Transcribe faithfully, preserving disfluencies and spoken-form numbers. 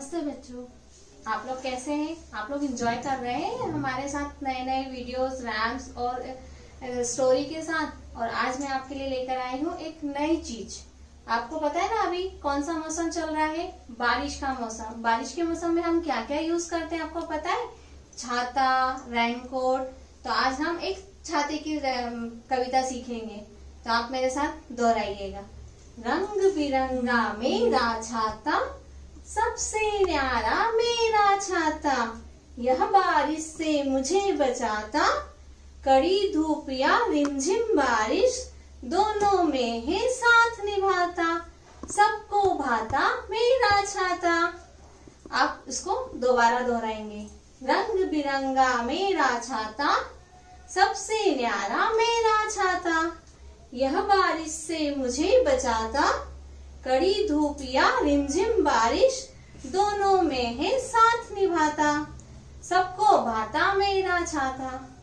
नमस्ते बच्चों, आप लोग कैसे हैं? आप लोग एंजॉय कर रहे हैं हमारे साथ नए नए वीडियोस, रैम्स और स्टोरी के साथ। और आज मैं आपके लिए लेकर आई हूँ एक नई चीज। आपको पता है ना अभी कौन सा मौसम चल रहा है? बारिश का मौसम। बारिश के मौसम में हम क्या क्या यूज करते हैं आपको पता है? छाता, रेनकोट। तो आज हम एक छाते की कविता सीखेंगे, तो आप मेरे साथ दोहराइएगा। रंग बिरंगा मेरा छाता, सबसे न्यारा मेरा छाता, यह बारिश से मुझे बचाता, कड़ी धूप या रिमझिम बारिश, दोनों में है साथ निभाता, सबको भाता मेरा छाता। आप इसको दोबारा दोहराएंगे। रंग बिरंगा मेरा छाता, सबसे न्यारा मेरा छाता, यह बारिश से मुझे बचाता, कड़ी धूप या रिमझिम बारिश, दोनों में है साथ निभाता, सबको भाता मेरा छाता।